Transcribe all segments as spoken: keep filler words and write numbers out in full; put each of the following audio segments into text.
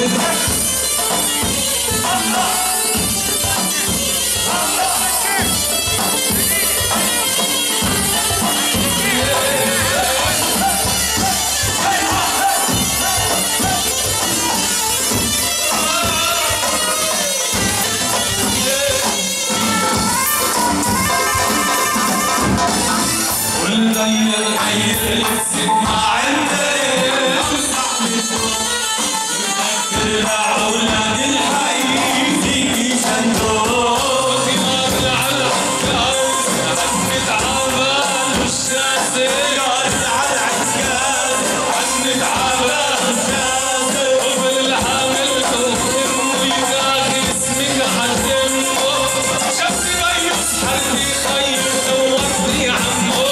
غير غير ما عندنا متذكرها أولاد الحي فيكي شندور ثمار العلعكاز عنت عبال الشاسة قاعد على العكاز عنت عبال الشاسة قبل الحامل تغفر ويداخل اسمك حتمه شمسي بيص حربي خير دورتني عمو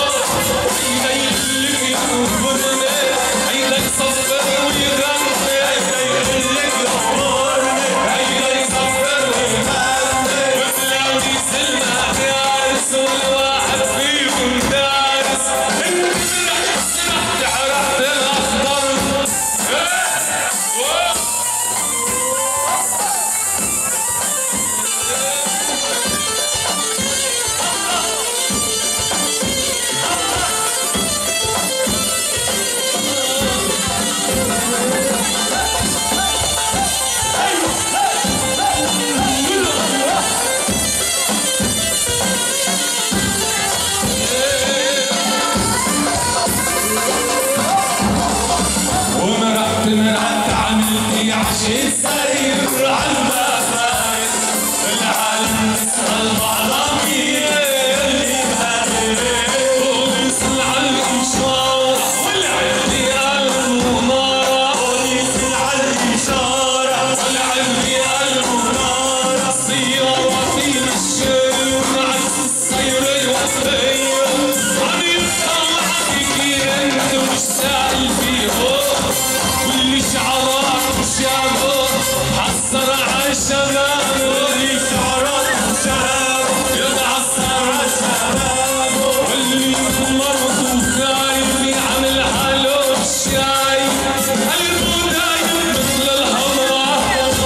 عشيت ساير عالمفايد العالم يسأل بعض مين اللي بهالبيت ويسأل عالإشارة والعلي المنارة ويسأل عالإشارة والعلي المنارة السيارة في مشيون عكس السير الوطنية عم يطلع فيكي انت مش سائل فيهم واللي شعرات وشابه حصر عالشباب واللي شعرات وشابه يتعصر عالشباب واللي مرض وخايف يعمل حاله الشايف قلبه دايم مثل الهضرة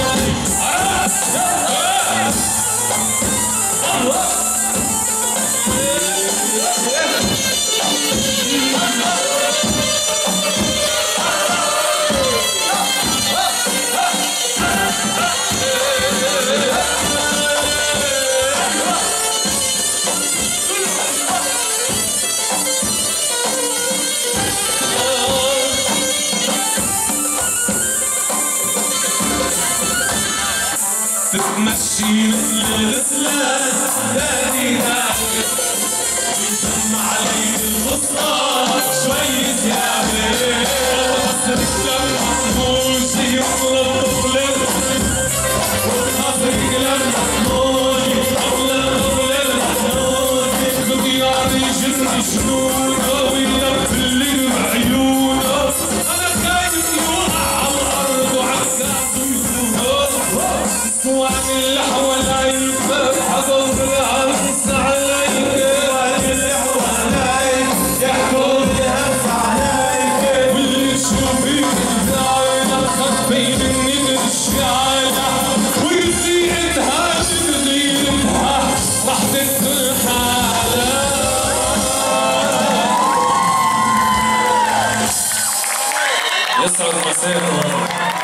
تتمشي مثل الغسلان دادي دادي ويسمع علي الغصان شوي زيادة وخصرك لما تموشي يطلب طفل وخصرك لما تموشي يطلب طفل محمود بخياري جسمي شنونه ويلبلي بعيونه أنا خايف يوقع على الأرض وعكاته يزونه وعن اللي حواليك حضر العرس عليك وعن اللي حواليك يحكوا الهرس عليك واللي تشوفيك زايدة تخبي مني بالشايلة ويزيدها تزيدها راح تدخل حالة يسعد مساكم.